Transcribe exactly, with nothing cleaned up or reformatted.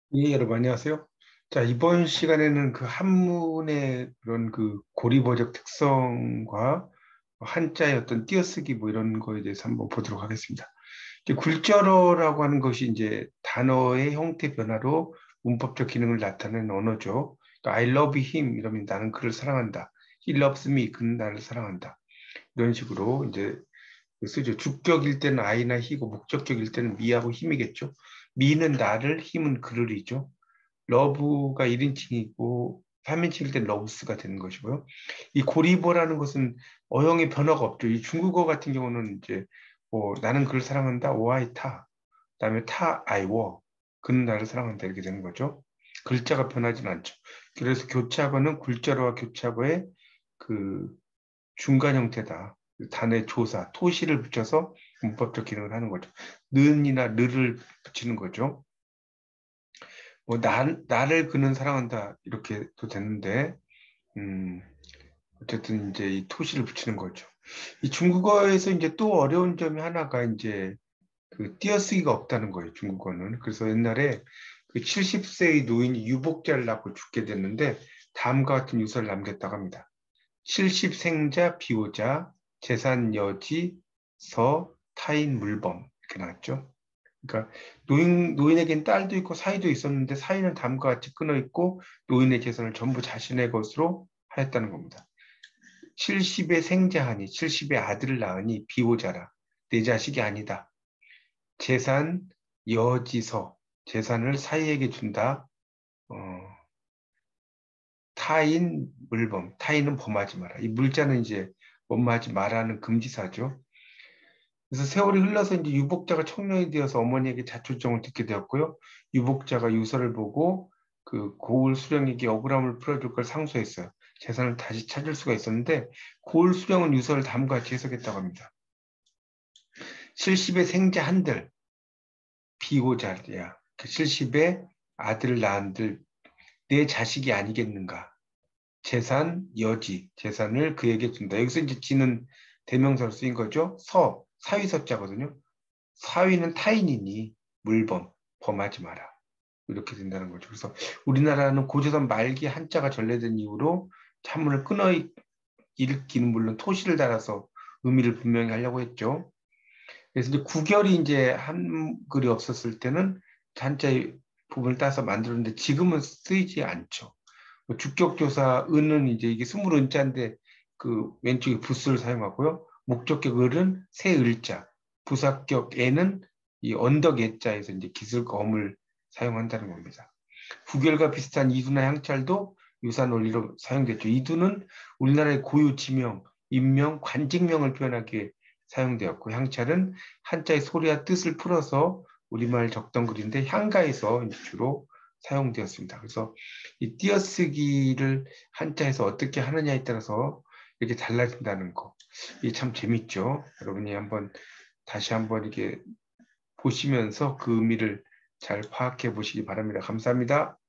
예, 여러분 안녕하세요. 자, 이번 시간에는 그 한문의 그런 그 고리버적 특성과 한자의 어떤 띄어쓰기 뭐 이런 거에 대해서 한번 보도록 하겠습니다. 이제 굴절어라고 하는 것이 이제 단어의 형태 변화로 문법적 기능을 나타내는 언어죠. 그러니까 I love him 이러면 나는 그를 사랑한다. He loves me. 그는 나를 사랑한다. 이런 식으로 이제 쓰죠. 주격일 때는 I나 he고 목적격일 때는 me하고 him이겠죠. me는 나를, him은 그를이죠. 러브가 일 인칭이고 삼 인칭일 땐 러브스가 되는 것이고요. 이 고리버라는 것은 어형의 변화가 없죠. 이 중국어 같은 경우는 이제 뭐 나는 그를 사랑한다, 오아이타, 그다음에 타, 아이워, 그는 나를 사랑한다 이렇게 되는 거죠. 글자가 변하진 않죠. 그래서 교차하고는 굴자로와 교차고의 그 중간 형태다. 단의 조사, 토시를 붙여서 문법적 기능을 하는 거죠. 는이나 르를 붙이는 거죠. 뭐, 나, 나를 그는 사랑한다. 이렇게도 되는데, 음, 어쨌든 이제 이 토시를 붙이는 거죠. 이 중국어에서 이제 또 어려운 점이 하나가 이제 그 띄어쓰기가 없다는 거예요, 중국어는. 그래서 옛날에 그 칠십 세의 노인이 유복자를 낳고 죽게 됐는데, 다음과 같은 유서를 남겼다고 합니다. 칠십 생자 비호자, 재산 여지, 서, 타인 물범. 이렇게 나왔죠. 그러니까 노인, 노인에겐 딸도 있고 사위도 있었는데 사위는 다음과 같이 끊어 있고 노인의 재산을 전부 자신의 것으로 하였다는 겁니다. 칠십에 생자하니 칠십에 아들을 낳으니 비호자라. 내 자식이 아니다. 재산 여지서 재산을 사위에게 준다. 어, 타인 물범 타인은 범하지 마라. 이 물자는 이제 범하지 마라는 금지사죠. 그래서 세월이 흘러서 이제 유복자가 청년이 되어서 어머니에게 자초지종을 듣게 되었고요. 유복자가 유서를 보고 그 고을 수령에게 억울함을 풀어줄 걸 상소했어요. 재산을 다시 찾을 수가 있었는데 고을 수령은 유서를 다음과 같이 해석했다고 합니다. 칠십의 생자 한들 비호자야. 그 칠십의 아들을 낳은들 내 자식이 아니겠는가. 재산 여지 재산을 그에게 준다. 여기서 이제 지는 대명사로 쓰인 거죠. 서 사위서자거든요. 사위는 타인이니 물범, 범하지 마라. 이렇게 된다는 거죠. 그래서 우리나라는 고조선 말기 한자가 전래된 이후로 한문을 끊어 읽기는 물론 토시를 달아서 의미를 분명히 하려고 했죠. 그래서 이제 구결이 이제 한글이 없었을 때는 한자의 부분을 따서 만들었는데 지금은 쓰이지 않죠. 뭐 주격조사 은은 이제 이게 스물 은자인데 그 왼쪽에 부스를 사용하고요. 목적격 을은 새 을자, 부사격 애는 이 언덕 애자에서 이제 기슬검을 사용한다는 겁니다. 구결과 비슷한 이두나 향찰도 유사 원리로 사용됐죠. 이두는 우리나라의 고유 지명, 인명, 관직명을 표현하기 위해 사용되었고 향찰은 한자의 소리와 뜻을 풀어서 우리말 적던글인데 향가에서 주로 사용되었습니다. 그래서 이 띄어쓰기를 한자에서 어떻게 하느냐에 따라서 이렇게 달라진다는 거. 이게 참 재밌죠. 여러분이 한번 다시 한번 이렇게 보시면서 그 의미를 잘 파악해 보시기 바랍니다. 감사합니다.